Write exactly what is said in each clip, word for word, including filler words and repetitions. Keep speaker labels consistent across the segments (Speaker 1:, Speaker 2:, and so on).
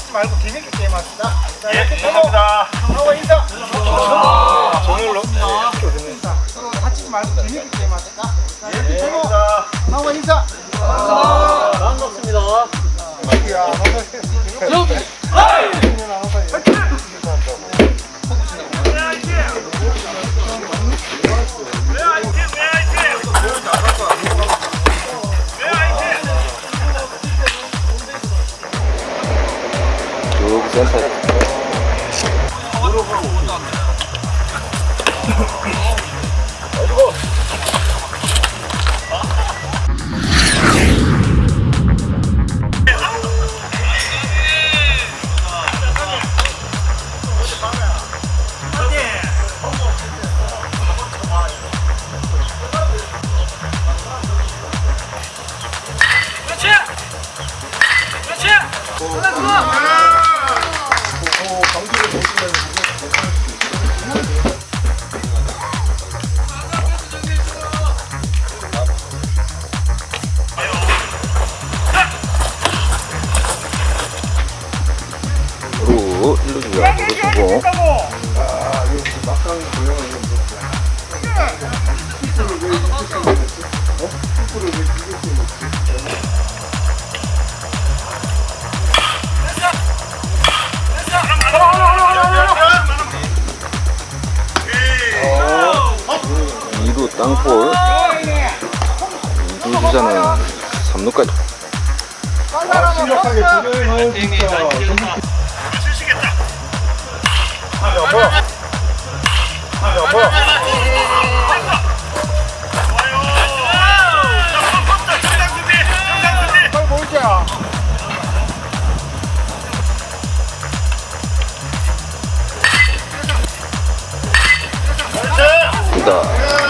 Speaker 1: 다치지 말고 재밌게 게임합시다.
Speaker 2: 예, 감사합니다.
Speaker 1: 하고 인사.
Speaker 2: 정일로.
Speaker 1: 서로 다치지 말고 재밌게 게임합시다.
Speaker 2: 예, 감사합니다.
Speaker 1: 하고 인사.
Speaker 3: 반갑습니다.
Speaker 1: 야,
Speaker 4: 센터. 루, 일루 주자, 누구 주고.
Speaker 1: 아, 여기 막강 고용을 좀 줬어. 왜 이렇게 어? 왜 이렇게
Speaker 4: 이 루 땅볼. 이 루 주자는 삼 루까지.
Speaker 1: 아, 심각하게 진행을 진짜.
Speaker 2: 쓰시겠다.
Speaker 1: 여보. 여보.
Speaker 2: 좋아요. 자, 펌프다. 정상 준비. 정상 준비.
Speaker 1: 빨리 보자.
Speaker 4: 일단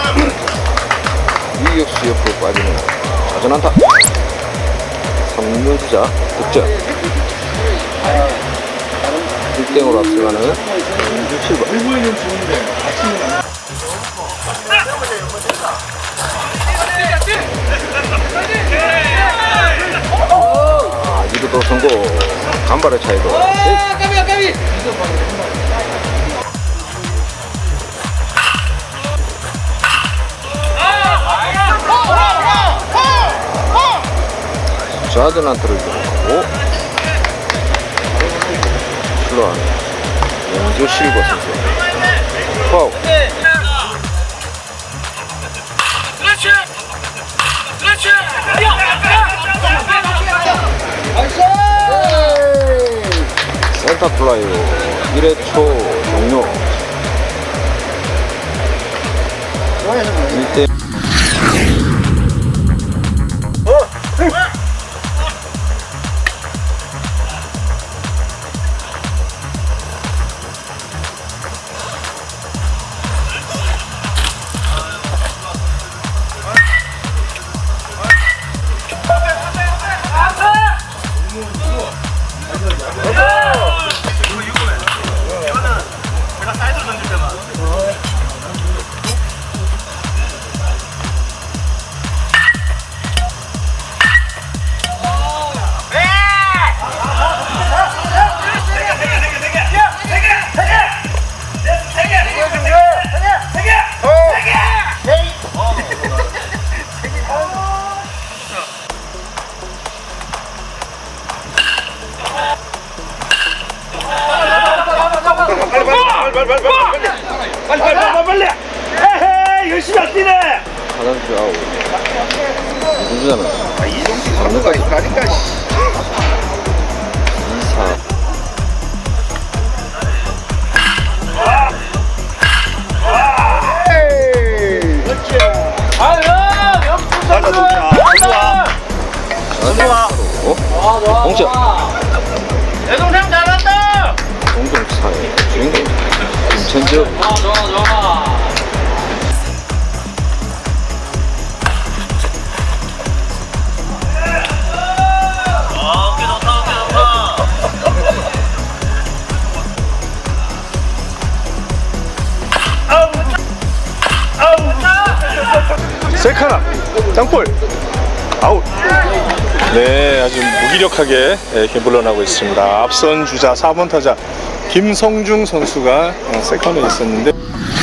Speaker 4: 유격수 옆으로 빠지는 좌전안타. 삼 루 주자 득점. 일 대 영으로 앞서가는 영주 칠 번.
Speaker 1: 일부에는 좋은데 아침에
Speaker 4: 아, 이 루도 성공. 간발의 차이도.
Speaker 3: 까비 까비.
Speaker 4: 좌전안타를 기록하고 출루하는 영주 실버 선수. 파울.
Speaker 2: 그렇지. 그렇지.
Speaker 4: 센터 플라이로 일 회 초 종료. 일 대
Speaker 2: 제가 사이드로 던질 때만. 빨리 빨리 빨리 빨리 빨리 빨리 빨리 빨리 빨리 에헤이 열심히 안 뛰네.
Speaker 4: 하단수 아웃. 누구잖아.
Speaker 1: 아, 이동식 선수가 있다니까.
Speaker 4: 이 사.
Speaker 2: 맞아 좋다. 좋아.
Speaker 4: 어? 공짜.
Speaker 2: 내 동생 잘한다.
Speaker 4: 공동 사회 주인공 김천적.
Speaker 3: 좋아 좋아 좋아.
Speaker 2: 어깨 좋다 어깨 좋다. 아우 아우.
Speaker 5: 셀카나 땅볼 아웃. 네, 아주 무기력 무기력하게 이렇게 물러나고 있습니다. 앞선 주자 사 번 타자 김성중 선수가 세컨에 있었는데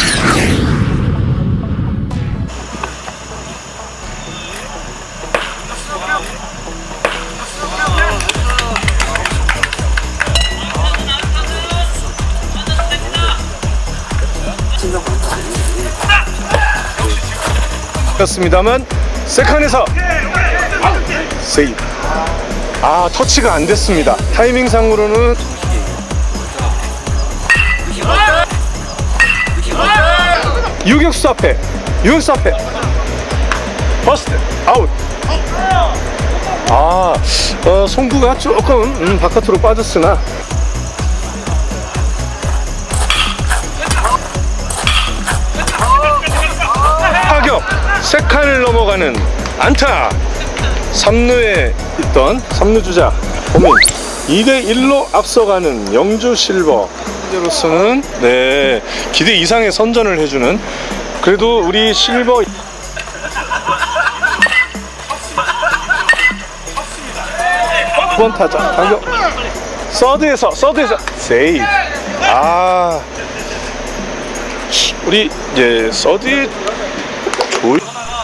Speaker 5: 였습니다만 세컨에서 세이브. 아, 터치가 안 됐습니다. 타이밍상으로는 유격수 앞에 유격수 앞에 버스트 아웃. 아, 어, 송구가 조금 음, 바깥으로 빠졌으나 타격 세 칸을 넘어가는 안타. 삼 루에 있던 삼 루 주자 범인 이 대 일로 앞서가는 영주 실버. 현재로서는 네, 기대 이상의 선전을 해주는, 그래도 우리 실버 두 번 타자 타격 서드에서 서드에서 세이브. 아, 우리 이제 서드에 조이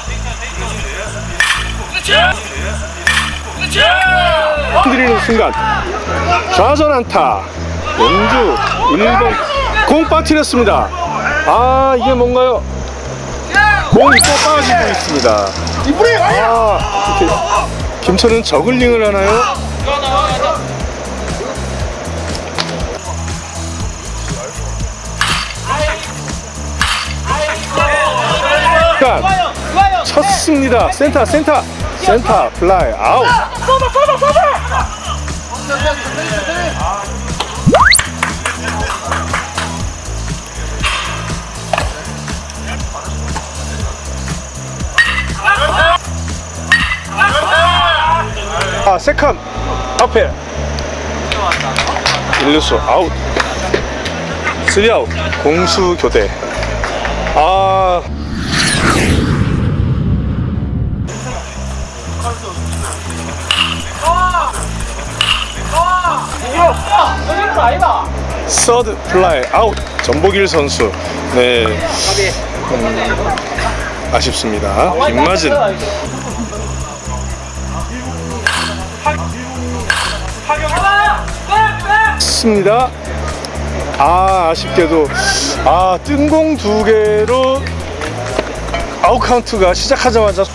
Speaker 5: 흔들리는 순간 좌전 안타. 영주 일 번 공 빠뜨렸습니다. 아, 이게 뭔가요? 공이 또 빠지고 있습니다. 아, 이렇게 김천은 저글링을 하나요? 쳤습니다. 센터 센터 센터 플라이 아웃. 아, 세컨 앞에 일루수 아웃. 쓰리 아웃. 공수 교대. 아, 서드 플라이 아웃. 전복일 선수. 네, 음, 아쉽습니다. 빗맞은 습니다. 아, 아쉽게도 아, 뜬공 두 개로 아웃 카운트가 시작하자마자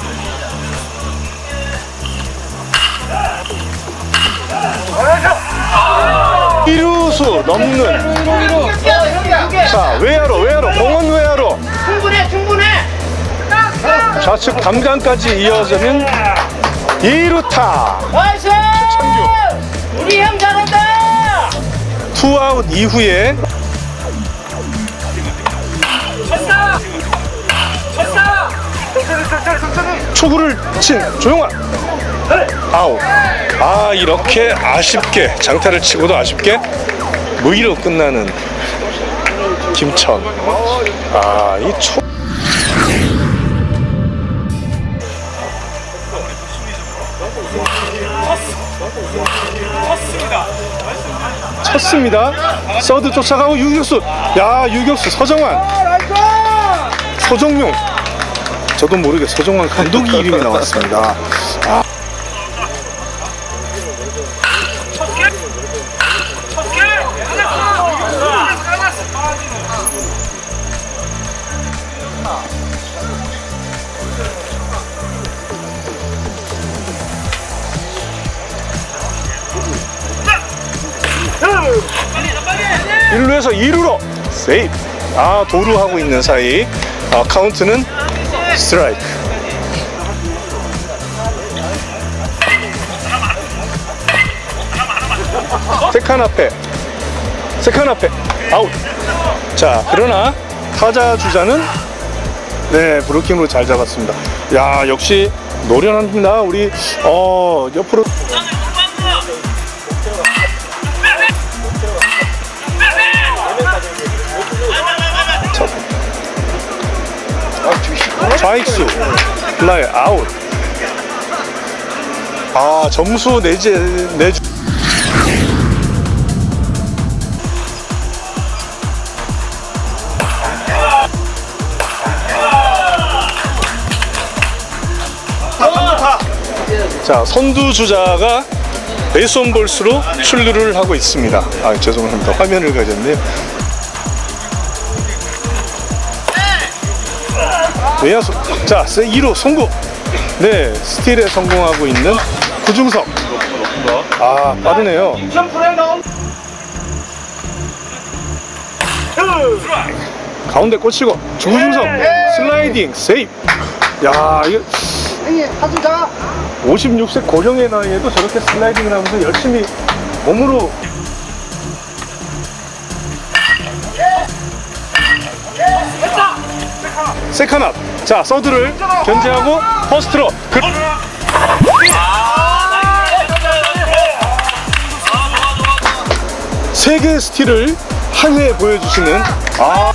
Speaker 5: 이루수 넘는. 자, 외야로 외야로 공원 외야로
Speaker 2: 충분해 충분해.
Speaker 5: 좌측 담장까지 이어지는 이루타.
Speaker 2: 나이스. 우리 형 잘한다.
Speaker 5: 투아웃 이후에
Speaker 2: 쳤다 쳤다.
Speaker 5: 초구를 친 조용환 아웃. 아, 이렇게 아쉽게 장타를 치고도 아쉽게 무기로 끝나는 김천. 아, 이 초 쳤습니다. 서드 쫓아가고 유격수. 야, 유격수 서정환. 서정용. 저도 모르게 서정환 감독이 이름이 나왔습니다. 아. 일 루에서 이 루로 세이브. 아, 도루하고 있는 사이 아, 카운트는 스트라이크. 세컨 앞에 세컨 앞에 아웃. 자, 그러나 타자 주자는 네, 브로킹으로 잘 잡았습니다. 야, 역시 노련합니다. 우리 어 옆으로 좌익수 플라이 아웃. 아, 점수 내지 내주. 자, 선두 주자가 베이스 온 볼스로 출루를 하고 있습니다. 아, 죄송합니다. 화면을 가졌네요. 외야수. 자, 이 루 송구. 네, 스틸에 성공하고 있는 구중석. 아, 빠르네요. 가운데 꽂히고 구중석 슬라이딩 세이프. 야, 이거 오십육 세 고령의 나이에도 저렇게 슬라이딩을 하면서 열심히 몸으로. 세컨업. 자, 서드를 견제하고 퍼스트로. 그... 세 개의 스틸을 한 회에 보여주시는. 아.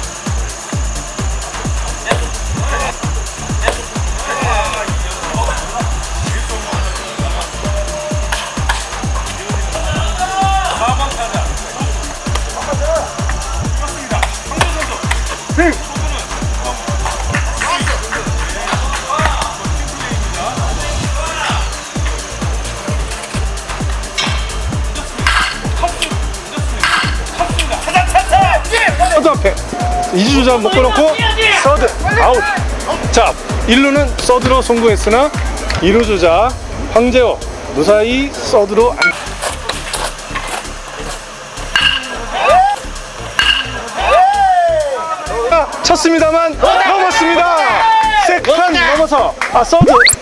Speaker 5: 서드 앞에 이주 주자 묶어놓고 서드 아웃. 자, 일 루는 서드로 송구했으나 이 루 주자 황재호 무사히 서드로 안... 쳤습니다만 넘었습니다. 세칸 넘어서 아 서드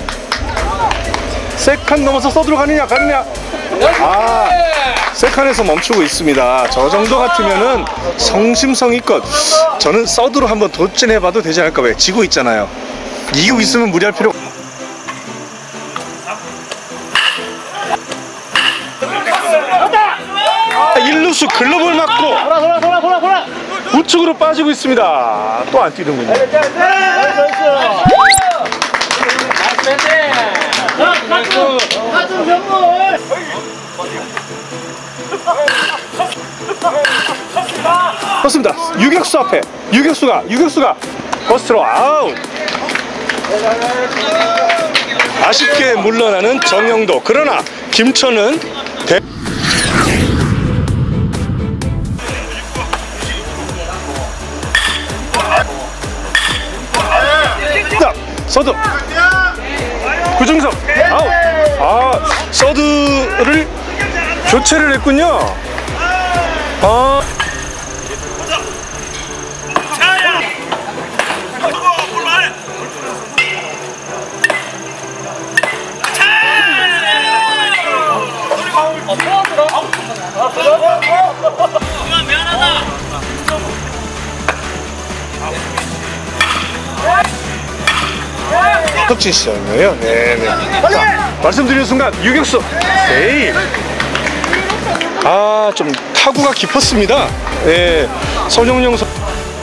Speaker 5: 세칸 넘어서 서드로 가느냐 가느냐. 아, 세칸에서 멈추고 있습니다. 저 정도 같으면은 성심성의껏 저는 서드로 한번 도전해봐도 되지 않을까. 왜? 지고 있잖아요. 이기고 있으면 무리할 필요. 아, 일 루수 글러브를 맞고 우측으로 빠지고 있습니다. 또 안 뛰는군요. 그렇습니다. 유격수 앞에 유격수가 유격수가 버스트로 아웃. 아쉽게 물러나는 정영도. 그러나 김천은 대... 서드 구중석 아웃. 아, 서드를 교체를 했군요. 아, 덕진 시장이에요. 네네. 자, 말씀드린 순간 유격수 에이. 아, 좀 타구가 깊었습니다. 네, 선영영 선.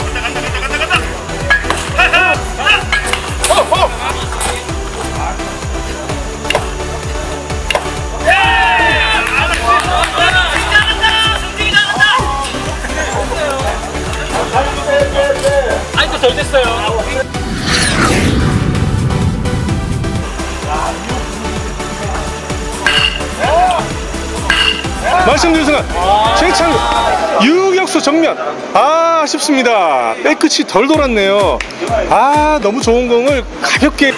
Speaker 3: 아직도 덜 됐어요.
Speaker 5: 말씀드린 순간 최창우 유격수 정면. 아, 아쉽습니다. 백끝이 덜 돌았네요. 아, 너무 좋은 공을 가볍게.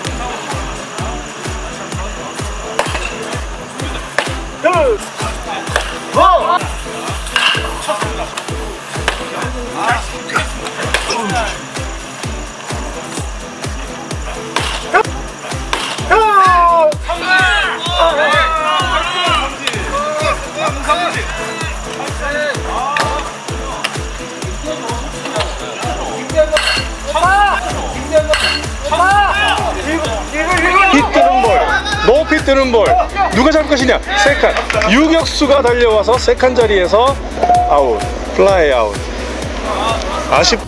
Speaker 5: 빗 뜨는 볼, 높이 뜨는 볼, 누가 잡을 것이냐? 세칸. 유격수가 달려와서 세칸 자리에서 아웃, 플라이 아웃. 아쉽.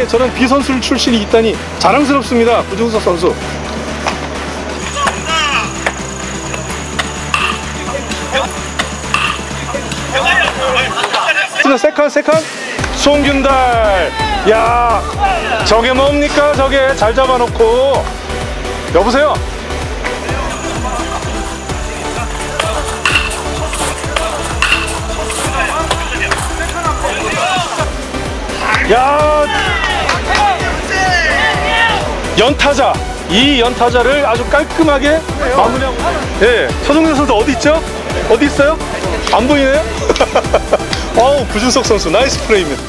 Speaker 5: 저런 비선수 출신이 있다니 자랑스럽습니다. 구중석 선수. 세컨 세컨 송균달. 야, 저게 뭡니까? 저게 잘 잡아놓고. 여보세요. 야, 연타자. 이 연타자를 아주 깔끔하게 마무리하고. 예, 서종현 선수 어디 있죠? 어디 있어요? 안 보이네요? 어우, 구준석 선수 나이스 플레이입니다.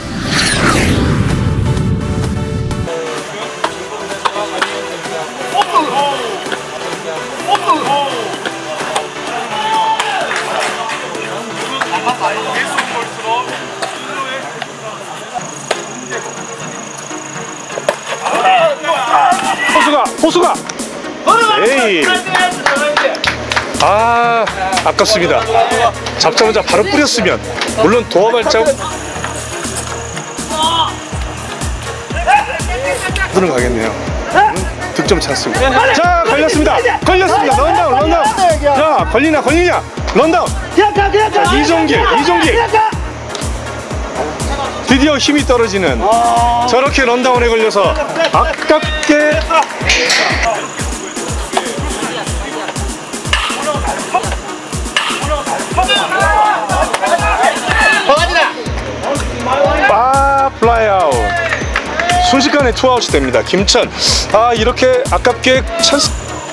Speaker 5: 호수가 호수가 에이, 아, 아깝습니다. 잡자마자 바로 뿌렸으면, 물론 도어 발자국 들은 가겠네요. 득점 찬스고. 자, 걸렸습니다. 걸렸습니다. 런다운, 런다운. 자, 걸리나 걸리냐? 런다운. 자, 이종길, 이종길. 드디어 힘이 떨어지는, 저렇게 런다운에 걸려서 아깝게. 아, 플라이 아웃. 순식간에 투아웃이 됩니다. 김천. 아, 이렇게 아깝게 찬스.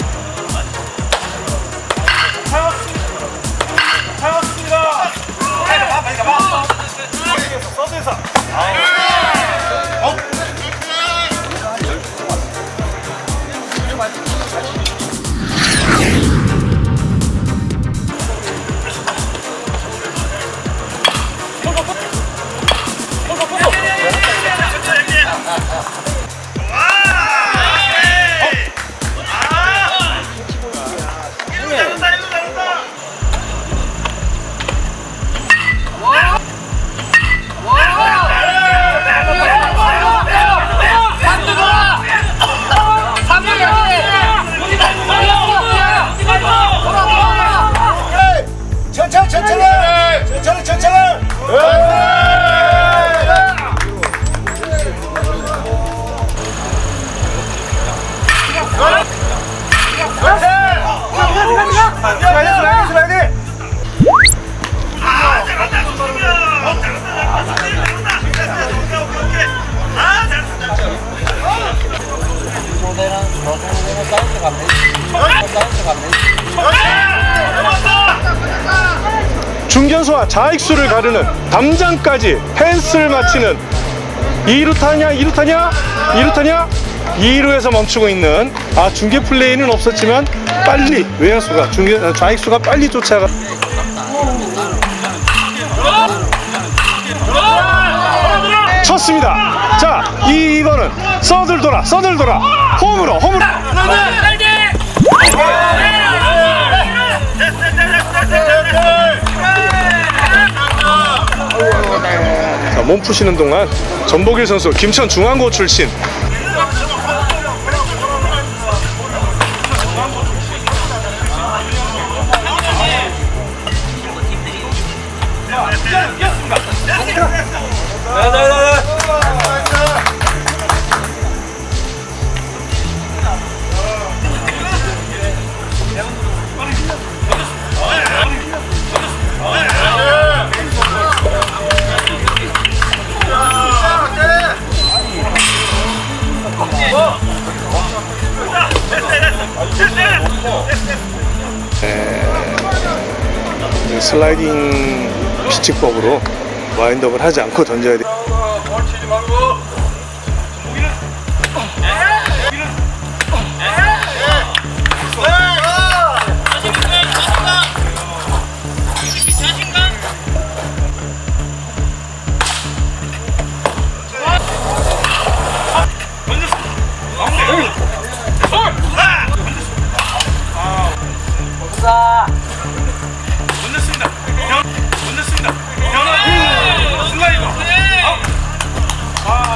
Speaker 5: 중견수와 좌익수를 가르는 담장까지 펜스를 마치는 이 루 타냐 이 루 타냐 이 루 타냐 이 루에서 멈추고 있는, 아, 중계 플레이는 없었지만 빨리 외야수가 중계 좌익수가 빨리 쫓아가. 쳤습니다. 자, 이번은 서들 돌아 서들 돌아 홈으로 홈으로. 자, 몸 푸시는 동안 전복일 선수, 김천 중앙고 출신. 네, 슬라이딩 피치법으로 와인드업을 하지 않고 던져야 돼.
Speaker 2: 건졌습니다. 건졌습니다. 슬라이더. 아.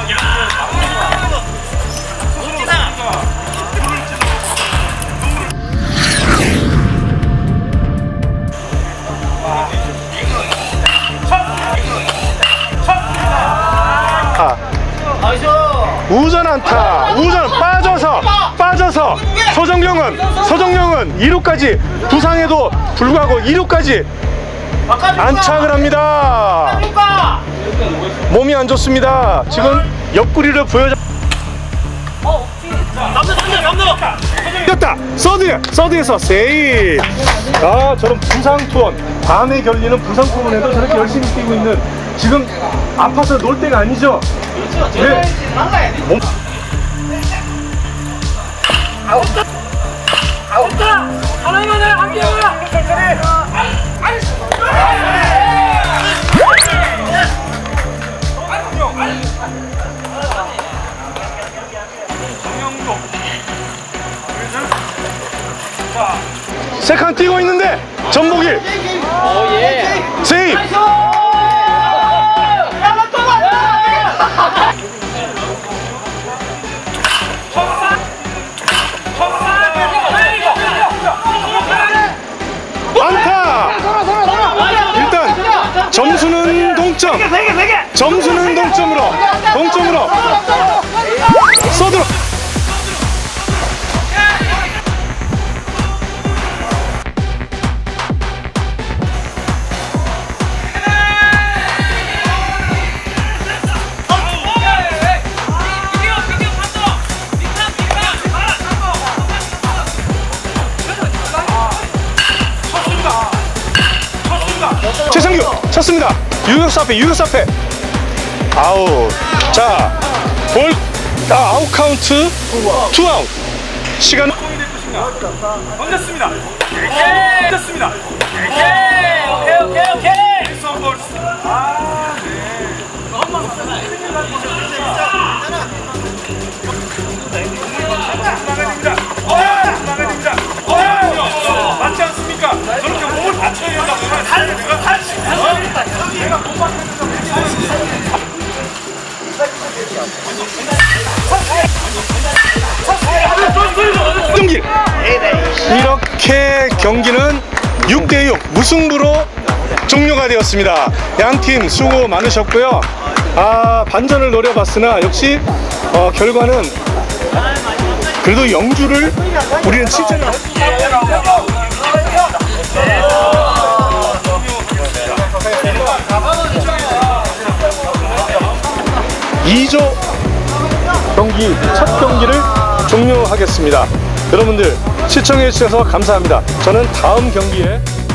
Speaker 5: 우전 안타. 우전 빠져서 빠져서 서정경은 서정경은 이 루까지 부상에도 불구하고 이 루까지 안착을 합니다. 몸이 안 좋습니다. 지금 옆구리를 보여줘. 뛰었다. 서드 서드에서 세이브. 아, 저런 부상 투원, 밤에 결리는 부상 투원에도 저렇게 열심히 뛰고 있는, 지금 아파서 놀 때가 아니죠. 네. 몸...
Speaker 3: 아웃다. 아웃다. 하나만 해. 한 개야.
Speaker 5: 세칸 뛰고 있는데 전복일 세이브. 안타. 일단 점수는 동점. 점수는 동점으로 동점으로 서드로. 최상규 쳤습니다. 유격수 앞에, 유격수 앞에 아웃. 자, 볼, 아, 아웃 카운트 투 아웃. 시간
Speaker 2: 던졌습니다. 던졌습니다.
Speaker 3: 오케이 오케이 오케이.
Speaker 2: 선 아, 네. 나가집니다. 나가집니다. 맞지 않습니까? 저렇게 몸을 받쳐야 된다고. 내가 탈수 있어. 내가 못 받는
Speaker 5: 경기. 이렇게 경기는 육 대 육 무승부로 종료가 되었습니다. 양팀 수고 많으셨고요. 아, 반전을 노려봤으나 역시 어, 결과는 그래도 영주를 우리는 칭찬을. 이 조 경기 첫 경기를 종료하겠습니다. 여러분들 시청해 주셔서 감사합니다. 저는 다음 경기에